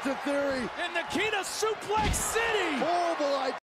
to Theory. In the key to Suplex City. Horrible idea.